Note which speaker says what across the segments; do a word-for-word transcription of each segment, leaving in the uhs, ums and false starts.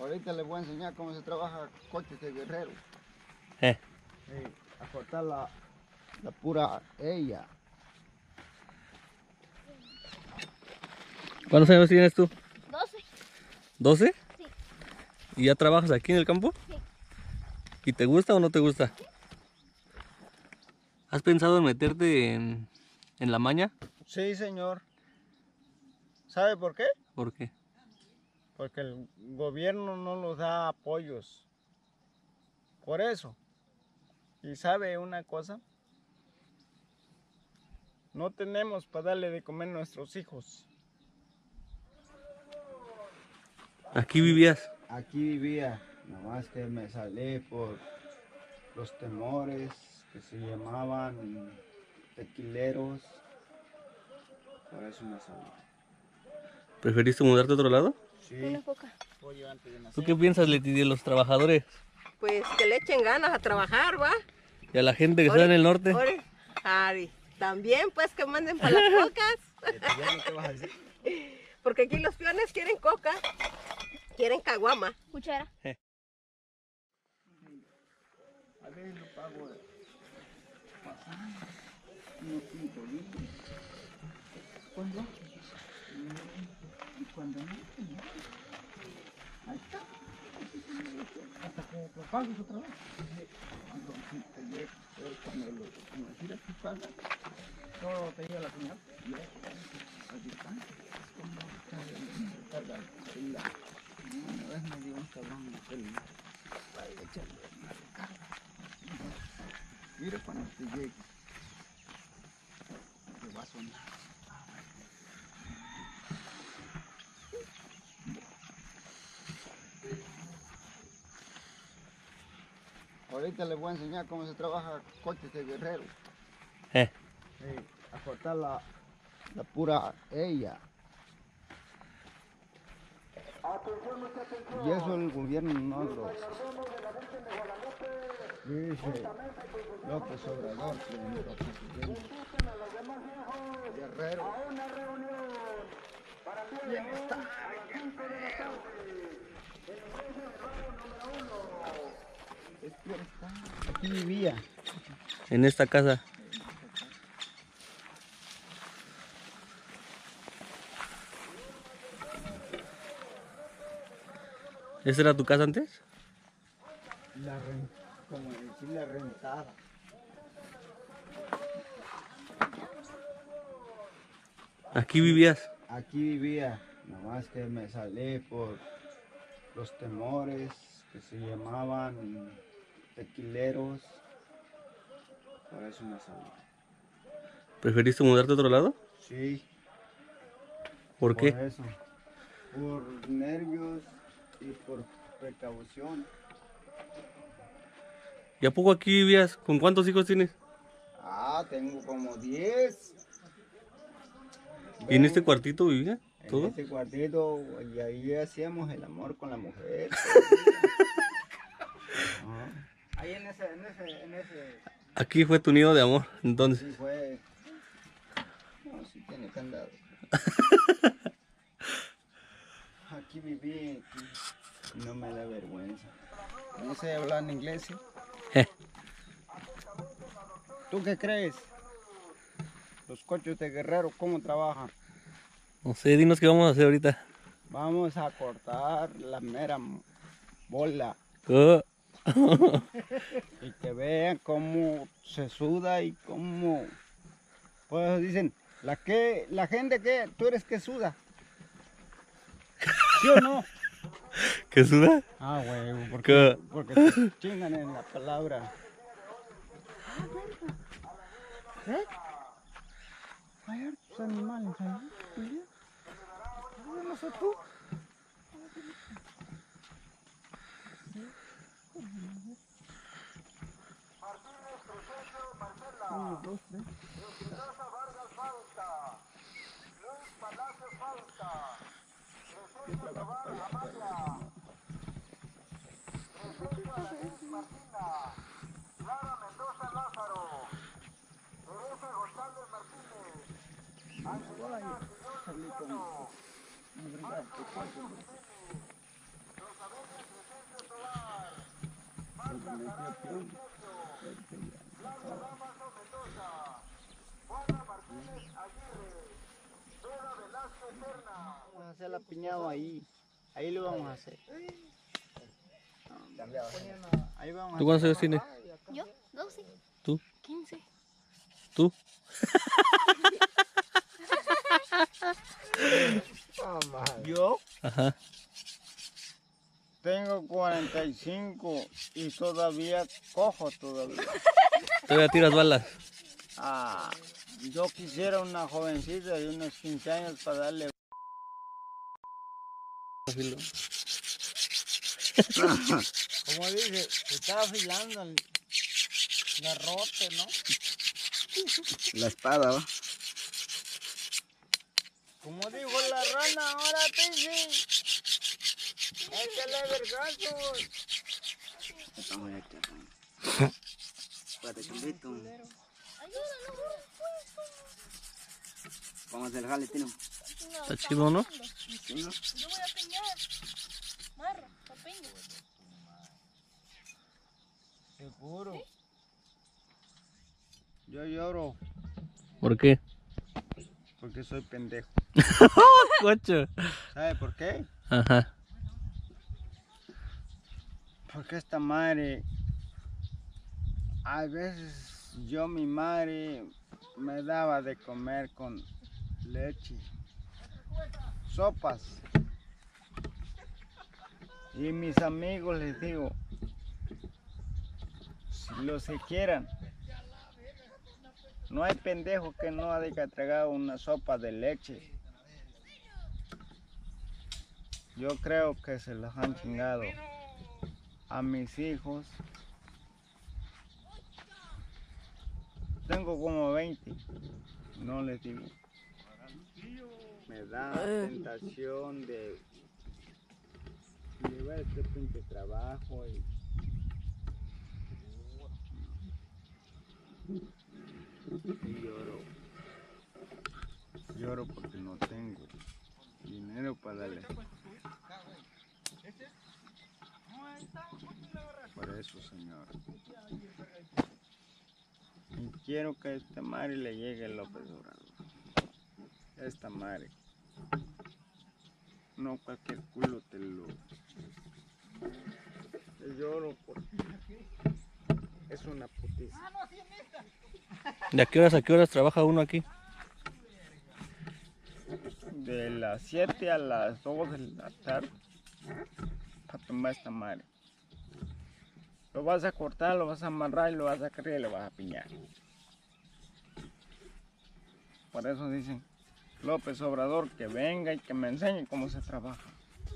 Speaker 1: Ahorita les voy a enseñar cómo se trabaja coches de guerrero.
Speaker 2: Eh.
Speaker 1: Eh, a cortar la, la pura ella.
Speaker 2: ¿Cuántos años tienes tú?
Speaker 3: doce.
Speaker 2: ¿doce?
Speaker 3: Sí.
Speaker 2: ¿Y ya trabajas aquí en el campo?
Speaker 3: Sí.
Speaker 2: ¿Y te gusta o no te gusta? ¿Sí? ¿Has pensado en meterte en, en la maña?
Speaker 1: Sí, señor. ¿Sabe por qué?
Speaker 2: ¿Por qué?
Speaker 1: Porque el gobierno no nos da apoyos. Por eso. Y sabe una cosa, no tenemos para darle de comer a nuestros hijos.
Speaker 2: ¿Aquí vivías?
Speaker 1: Aquí vivía, nomás que me salí por los temores que se llamaban tequileros. Por eso me salí.
Speaker 2: ¿Preferiste mudarte a otro lado?
Speaker 1: Sí.
Speaker 3: Una poca.
Speaker 2: ¿Tú qué piensas, Leti, de los trabajadores?
Speaker 4: Pues que le echen ganas a trabajar, ¿va?
Speaker 2: ¿Y a la gente que está en el norte?
Speaker 4: Ore, Ari, también pues que manden para las cocas.
Speaker 1: ¿Ya no te vas a decir?
Speaker 4: Porque aquí los peones quieren coca, quieren caguama.
Speaker 3: Cuchara.
Speaker 1: A veces lo pago pasando unos cinco días. ¿Cuándo? Y cuando no, ahí está. Hasta que lo pagues otra vez. Cuando te llegue, cuando lo cuando giras tu casa, todo te llega la señal. Y ahí a distancia. Es como carga el celular. Una vez me dio un cabrón el celular para echarle una recarga. Mira cuando te llegue. Te va a sonar. Ahorita les voy a enseñar cómo se trabaja coches de guerrero.
Speaker 2: Eh.
Speaker 1: Eh, a cortar la, la pura ella. Y eso el gobierno no lo dice López Obrador, que nuestro presidente Guerrero. ¿Quién está? Aquí vivía.
Speaker 2: En esta casa. ¿Esa era tu casa antes?
Speaker 1: La rent, como decir la rentada.
Speaker 2: ¿Aquí vivías?
Speaker 1: Aquí vivía, nomás que me salí por los temores que se llamaban tequileros. Por eso me salí.
Speaker 2: ¿Preferiste mudarte a otro lado?
Speaker 1: Sí.
Speaker 2: ¿Por qué?
Speaker 1: Por eso. Por nervios y por precaución.
Speaker 2: ¿Y a poco aquí vivías? ¿Con cuántos hijos tienes?
Speaker 1: Ah, tengo como diez.
Speaker 2: ¿Y en este cuartito vivía?
Speaker 1: En
Speaker 2: ¿Todo?
Speaker 1: este cuartito, y ahí hacíamos el amor con la mujer. Ah. Ahí en ese, en ese, en ese.
Speaker 2: Aquí fue tu nido de amor, entonces.
Speaker 1: Sí fue. No, sí tiene candado. Aquí viví, aquí no me da vergüenza. No sé hablar en inglés, ¿sí?
Speaker 2: Eh.
Speaker 1: ¿Tú qué crees? Los coches de Guerrero, ¿cómo trabajan?
Speaker 2: No sé, dinos qué vamos a hacer ahorita.
Speaker 1: Vamos a cortar la mera bola.
Speaker 2: Oh.
Speaker 1: Y que vean cómo se suda y cómo... Pues dicen, la que la gente que tú eres que suda. ¿Sí o no?
Speaker 2: ¿Qué suda?
Speaker 1: Ah, güey, porque,
Speaker 2: ¿Qué?
Speaker 1: porque te chingan en la palabra. ¿Eh? Hay hartos animales ahí. ¿No lo sé tú? Uno, dos, tres.
Speaker 5: Rosa Vargas falta. Luis Palacio falta. Crescencio Tobar Amaya. Crescencio Alanis Martina. Clara Mendoza Lázaro. Teresa González Martínez. Angelina Quiñón Luciano. Mario Jiménez. Rosa Vélez
Speaker 3: Vamos a hacer la piñada ahí. Ahí lo vamos a hacer. Ahí vamos a
Speaker 2: ¿Tú cuántos años tienes?
Speaker 6: Yo, doce.
Speaker 2: ¿Tú?
Speaker 6: quince.
Speaker 2: ¿Tú?
Speaker 3: Yo
Speaker 2: Ajá.
Speaker 3: tengo cuarenta y cinco y todavía cojo todavía.
Speaker 2: ¿Todavía tiras balas?
Speaker 3: Ah, yo quisiera una jovencita de unos quince años para darle. Como dice, se está afilando el garrote, ¿no?
Speaker 1: La espada, ¿va?
Speaker 3: Como dijo la rana, ahora Pisi. Échale vergazos.
Speaker 1: Estamos aquí. Espérate, chambito. Vamos a hacer el jale, Tino.
Speaker 2: Está chido, ¿no?
Speaker 1: ¿Sí, no?
Speaker 6: Yo voy a peñar. Marra, pa' peña.
Speaker 3: Seguro. Yo lloro
Speaker 2: ¿Por qué?
Speaker 3: porque soy pendejo.
Speaker 2: Cocho.
Speaker 3: ¿Sabe por qué?
Speaker 2: Ajá.
Speaker 3: Porque esta madre, a veces yo, mi madre, me daba de comer con leche, sopas. Y mis amigos les digo, si los que quieran, no hay pendejo que no haya tragado una sopa de leche. Yo creo que se los han chingado a mis hijos. Tengo como veinte, no les digo. Me da tentación de llevar este pinche trabajo y y lloro. Lloro porque no tengo dinero para darle. Por eso, señor. Y quiero que a esta madre le llegue el López Obrador. Esta madre. No cualquier culo te lo... Te lloro porque es una putiza.
Speaker 2: ¿De a qué horas a qué horas trabaja uno aquí?
Speaker 3: De las siete a las dos de la tarde para tomar esta madre. Lo vas a cortar, lo vas a amarrar y lo vas a sacar y lo vas a piñar. Por eso dicen López Obrador que venga y que me enseñe cómo se trabaja.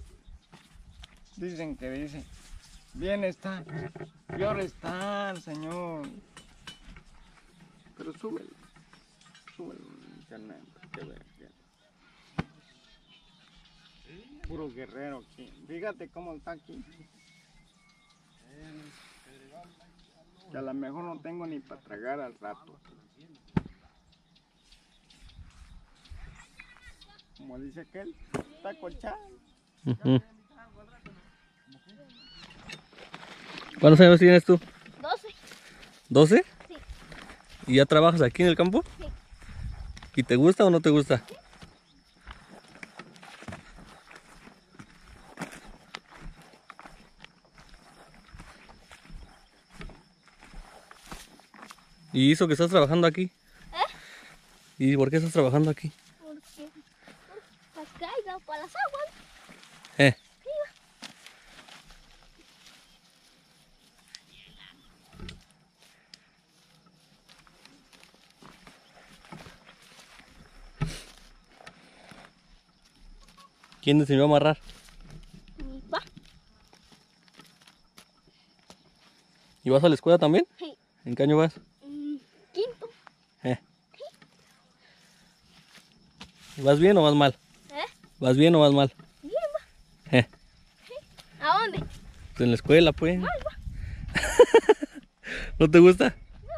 Speaker 3: Dicen que dice, bien está, peor está, señor. Pero súbelo, súbelo en internet, que ver, que- puro guerrero aquí. Fíjate cómo está aquí. Que a lo mejor no tengo ni para tragar al rato. Como dice aquel, está cochado.
Speaker 2: Ujú. ¿Cuántos años tienes tú?
Speaker 6: doce.
Speaker 2: ¿doce?
Speaker 6: Sí.
Speaker 2: ¿Y ya trabajas aquí en el campo?
Speaker 6: Sí.
Speaker 2: ¿Y te gusta o no te gusta? ¿Y eso que estás trabajando aquí?
Speaker 6: ¿Eh?
Speaker 2: ¿Y por qué estás trabajando aquí?
Speaker 6: Porque para caiga, para las aguas.
Speaker 2: Eh. ¿Quién te enseñó a amarrar?
Speaker 6: Mi papá.
Speaker 2: ¿Y vas a la escuela también?
Speaker 6: Sí.
Speaker 2: ¿En qué año vas?
Speaker 6: Mm, quinto.
Speaker 2: Eh. ¿Vas bien o vas mal?
Speaker 6: ¿Eh?
Speaker 2: ¿Vas bien o vas mal?
Speaker 6: Bien, va.
Speaker 2: Eh.
Speaker 6: ¿A dónde?
Speaker 2: Pues en la escuela, pues. ¿No te gusta?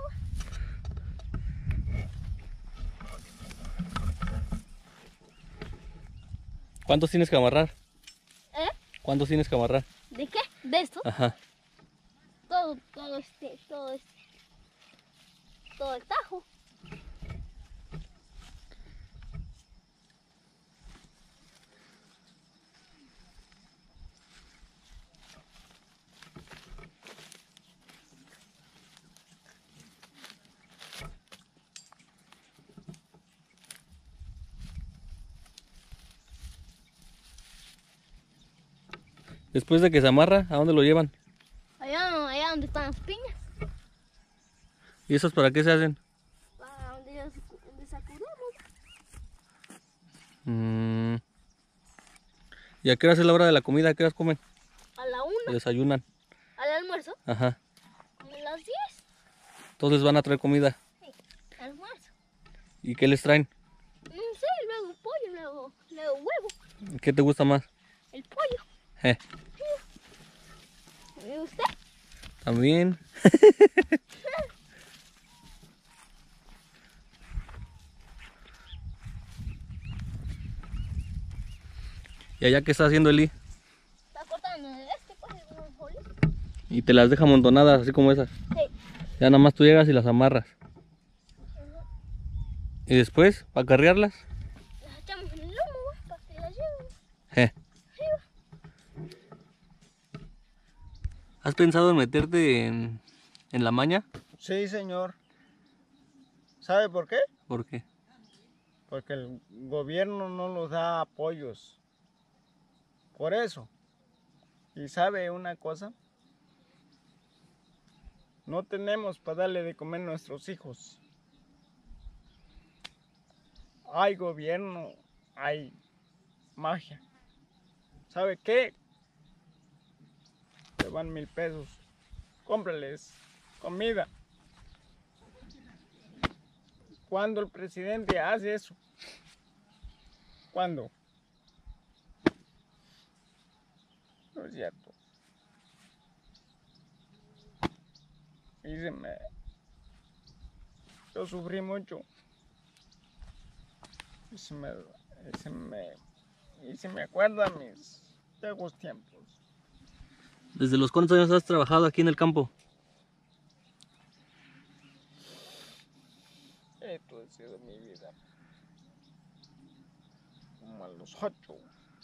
Speaker 2: ¿Cuántos tienes que amarrar?
Speaker 6: ¿Eh?
Speaker 2: ¿Cuántos tienes que amarrar?
Speaker 6: ¿De qué? ¿De esto?
Speaker 2: Ajá.
Speaker 6: todo, todo este, todo este, todo el tajo.
Speaker 2: Después de que se amarra, ¿a dónde lo llevan?
Speaker 6: Allá, allá donde están las piñas,
Speaker 2: ¿Y esos para qué se hacen?
Speaker 6: para donde, donde sacudimos.
Speaker 2: Mm. ¿Y a qué hora es la hora de la comida? ¿A qué horas comen?
Speaker 6: A la
Speaker 2: ¿O
Speaker 6: una,
Speaker 2: desayunan?
Speaker 6: al almuerzo,
Speaker 2: Ajá.
Speaker 6: como a las diez,
Speaker 2: Entonces van a traer comida.
Speaker 6: sí, almuerzo.
Speaker 2: ¿Y qué les traen?
Speaker 6: No sé, luego pollo, luego, luego huevo,
Speaker 2: ¿Qué te gusta más?
Speaker 6: el pollo.
Speaker 2: Eh,
Speaker 6: ¿Y usted?
Speaker 2: también. ¿Y allá qué está haciendo Eli?
Speaker 6: Está cortando este, pues, unos bolis.
Speaker 2: Y te las deja amontonadas, así como esas.
Speaker 6: Sí.
Speaker 2: Ya nada más tú llegas y las amarras. Y después, para carrearlas.
Speaker 6: Las echamos en el lomo, pues, para que las lleven.
Speaker 2: Eh. ¿Has pensado en meterte en, en la maña?
Speaker 3: Sí, señor. ¿Sabe por qué?
Speaker 2: ¿Por qué?
Speaker 3: Porque el gobierno no nos da apoyos. Por eso. ¿Y sabe una cosa? No tenemos para darle de comer a nuestros hijos. Hay gobierno, hay magia. ¿Sabe qué? Te van mil pesos. Cómprales comida. ¿Cuándo el presidente hace eso? ¿Cuándo? No es cierto. Y se me... Yo sufrí mucho. Y se me... Y se me... Y se me acuerda mis viejos tiempos.
Speaker 2: ¿Desde los cuántos años has trabajado aquí en el campo?
Speaker 3: Esto ha sido mi vida. Como a los ocho.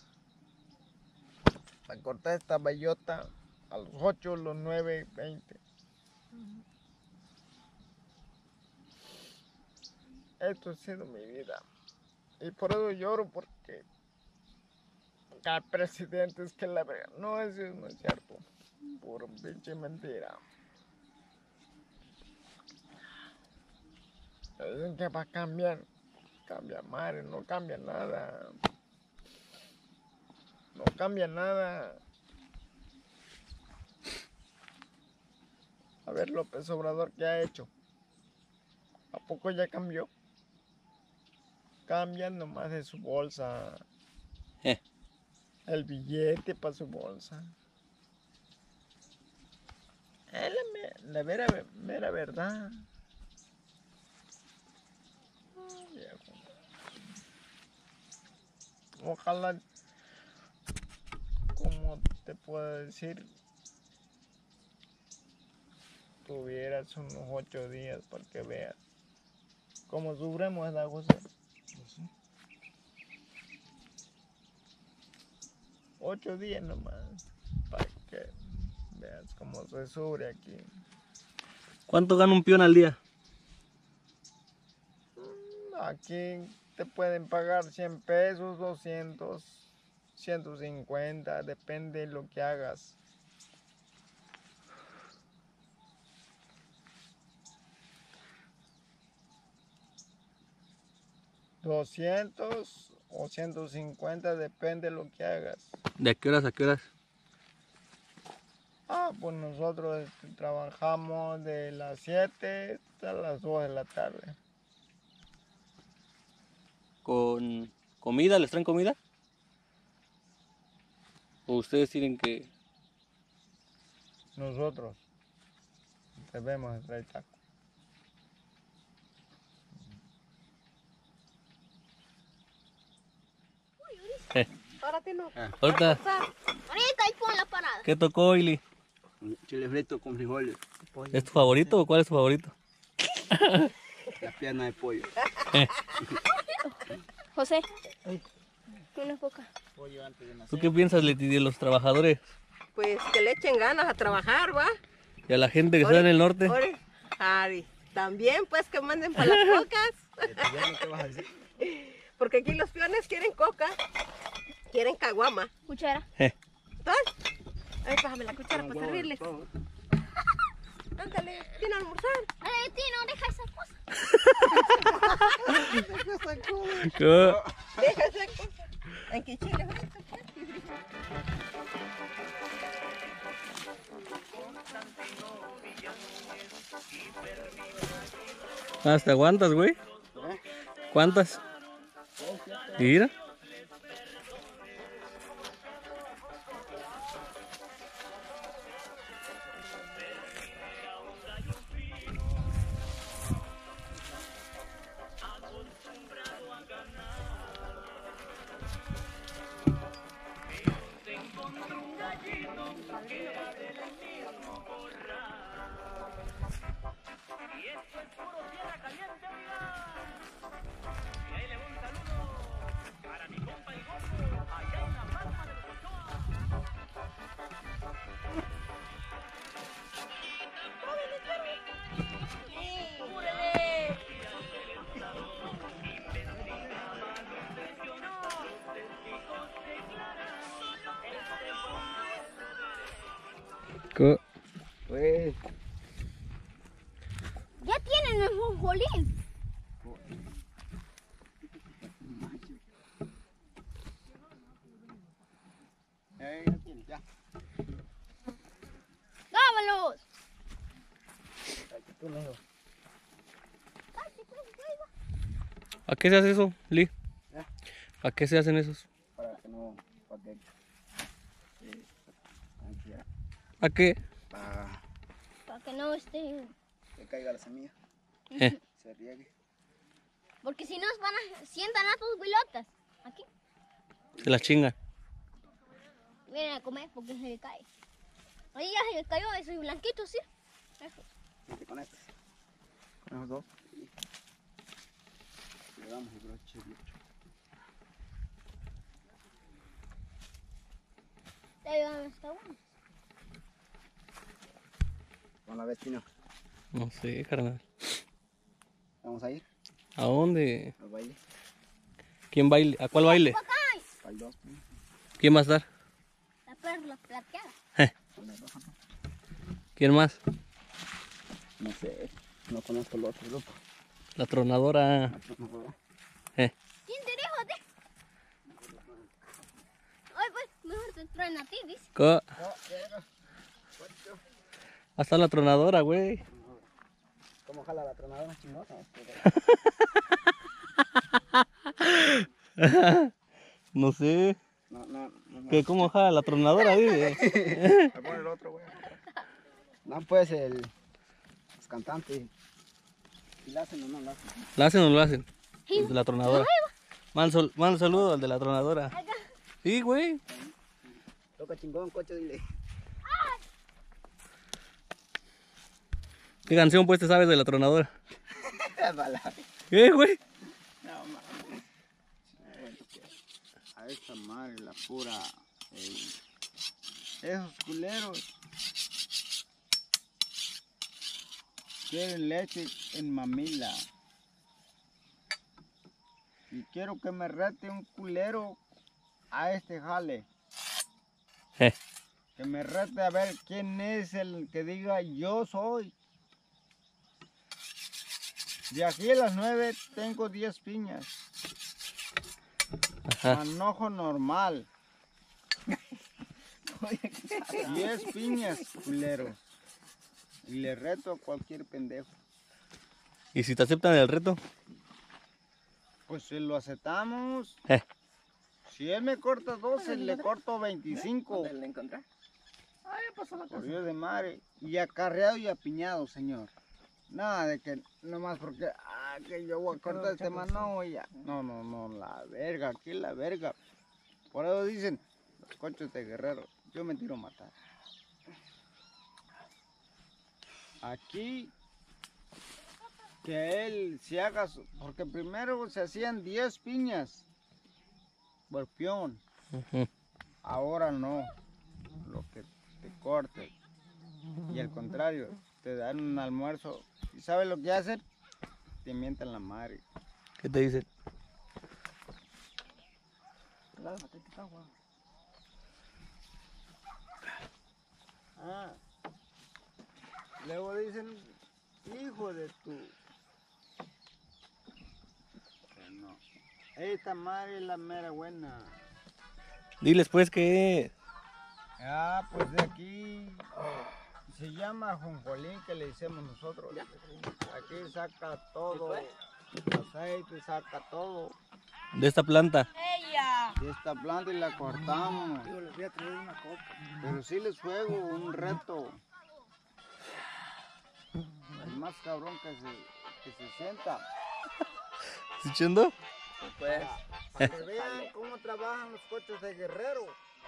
Speaker 3: Para cortar esta bellota, a los ocho, los nueve, veinte. Esto ha sido mi vida. Y por eso lloro, porque cada presidente es que la verdad. No, eso no es cierto. Puro pinche mentira. Dicen que va a cambiar. Cambia madre, no cambia nada. No cambia nada. A ver, López Obrador, ¿qué ha hecho? ¿A poco ya cambió? Cambian nomás de su bolsa.
Speaker 2: Eh.
Speaker 3: El billete para su bolsa. Es la, me- la vera, mera verdad. Oh, viejo. Ojalá, como te puedo decir, tuvieras unos ocho días para que veas cómo sufrimos la José. Ocho días nomás para que veas cómo se sufre aquí.
Speaker 2: ¿Cuánto gana un peón al día?
Speaker 3: Aquí te pueden pagar cien pesos, doscientos, ciento cincuenta, depende de lo que hagas. doscientos o ciento cincuenta, depende de lo que hagas.
Speaker 2: ¿De a qué horas a qué horas?
Speaker 3: Ah, pues nosotros este, trabajamos de las siete hasta las dos de la tarde.
Speaker 2: ¿Con comida? ¿Les traen comida? ¿O ustedes tienen que...?
Speaker 3: Nosotros debemos de traer taco.
Speaker 2: Eh,
Speaker 4: Ahora te no.
Speaker 2: ahorita,
Speaker 6: Ahorita ahí pon la parada.
Speaker 2: ¿qué tocó, Ili?
Speaker 1: Chile frito con frijoles.
Speaker 2: ¿Es tu favorito o cuál es tu favorito?
Speaker 1: La pierna de pollo.
Speaker 6: José, una coca.
Speaker 2: ¿Tú qué piensas, Leti, de los trabajadores
Speaker 4: Pues que le echen ganas a trabajar, ¿va?
Speaker 2: y a la gente que está en el norte?
Speaker 4: Ore, Ari, también pues que manden para las cocas.
Speaker 1: ¿Qué vas a decir?
Speaker 4: Porque aquí los peones quieren coca, quieren caguama.
Speaker 6: Cuchara.
Speaker 2: Eh,
Speaker 4: ¿Entonces? Ay, pásame la cuchara para servirles. Ándale, ¿quieren almorzar?
Speaker 6: Ay, tío, no deja esas cosas.
Speaker 2: ¿qué?
Speaker 4: Deja esa cosa. ¿En qué chile frito?
Speaker 2: ¿Hasta aguantas, güey? ¿Cuántas? Mira. ¿Qué?
Speaker 1: Pues,
Speaker 6: Ya tienen el monjolín.
Speaker 1: eh, ya tienes, ya.
Speaker 6: Dávalos.
Speaker 1: Tú, Leo.
Speaker 2: ¿A qué se hace eso, Lee?
Speaker 1: ¿Eh?
Speaker 2: ¿A qué se hacen esos?
Speaker 1: Para que no, para que, eh, aquí ya,
Speaker 2: ¿A qué?
Speaker 1: para
Speaker 6: Para que no esté.
Speaker 1: que caiga la semilla,
Speaker 2: Eh,
Speaker 1: se riegue.
Speaker 6: Porque si no van a sientan a tus pilotas. Aquí.
Speaker 2: se las chingan.
Speaker 6: Vienen a comer porque se le cae. Ahí ya se le cayó ese blanquito, ¿sí? Eso.
Speaker 1: Vente con estos. Con esos dos. Le damos el broche derecho.
Speaker 6: Te ayudan hasta uno.
Speaker 1: Con la vecina.
Speaker 2: No sé, carnal.
Speaker 1: Vamos a ir
Speaker 2: ¿A dónde?
Speaker 1: al baile.
Speaker 2: ¿Quién baile? ¿A cuál baile?
Speaker 1: Al dos.
Speaker 2: ¿Quién va a estar?
Speaker 6: La perla plateada.
Speaker 1: Con la roja.
Speaker 2: ¿Quién más?
Speaker 1: No sé. No conozco el otro grupo.
Speaker 2: La tronadora.
Speaker 1: No puedo.
Speaker 2: Eh,
Speaker 6: ¿Quién te dijo a ti? Ay, pues, mejor te traen a ti, dice.
Speaker 2: ¿qué? Hasta la tronadora, güey.
Speaker 1: ¿Cómo jala la tronadora chingona?
Speaker 2: No sé.
Speaker 1: No, no, no. no.
Speaker 2: ¿Qué, ¿Cómo jala la tronadora, dice?
Speaker 1: Me pone el otro, güey. No, pues el los cantantes. ¿Y la hacen o no la hacen?
Speaker 2: ¿La hacen o no la hacen? Los de la tronadora. Manda sol- manda un saludo al de la tronadora. Sí, güey.
Speaker 1: Toca chingón, coche, dile.
Speaker 2: ¿Qué canción pues te sabes de la tronadora?
Speaker 1: Bala.
Speaker 2: ¿Qué, güey?
Speaker 1: No, mames. A esta madre, la pura. ey. Esos culeros quieren leche en mamila. Y quiero que me rete un culero a este jale.
Speaker 2: Eh,
Speaker 1: Que me rete a ver quién es el que diga yo soy. De aquí a las nueve tengo diez piñas.
Speaker 2: ajá.
Speaker 1: Manojo normal. diez piñas, culero. Y le reto a cualquier pendejo.
Speaker 2: ¿Y si te aceptan el reto?
Speaker 1: Pues si lo aceptamos.
Speaker 2: Eh,
Speaker 1: Si él me corta doce, le corto veinticinco.
Speaker 4: ¿Le encontré? Ah, ya pasó la
Speaker 1: Por
Speaker 4: casa.
Speaker 1: Dios de madre. Y acarreado y apiñado, señor. Nada de que nomás porque ah, que yo voy a cortar este mano ya. No, no, no, la verga, aquí la verga. Por eso dicen los coches de guerrero. Yo me tiro a matar.
Speaker 3: aquí que él se haga, su- porque primero se hacían diez piñas por peón,
Speaker 2: Ujú.
Speaker 3: ahora no, lo que te cortes. Y al contrario, te dan un almuerzo. ¿Y sabes lo que hacen? Te mientan la madre.
Speaker 2: ¿Qué te dicen?
Speaker 3: Ah, luego dicen, hijo de tu... Que no. Esta madre es la mera buena.
Speaker 2: Diles pues que
Speaker 3: Ah, pues de aquí se llama jonjolín que le decimos nosotros. Aquí saca todo, aceite, saca todo
Speaker 2: de esta planta.
Speaker 3: de esta planta y la cortamos.
Speaker 1: Yo les voy a traer una copa.
Speaker 3: Pero sí les juego un reto. El más cabrón que se, que se sienta.
Speaker 2: ¿Escuchando?
Speaker 3: Pues, para que vean cómo trabajan los coches de Guerrero.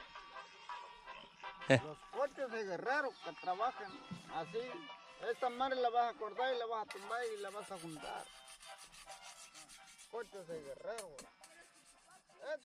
Speaker 3: Los coches de Guerrero que trabajan así. Esta madre la vas a cortar y la vas a tumbar y la vas a juntar. Coches de Guerrero.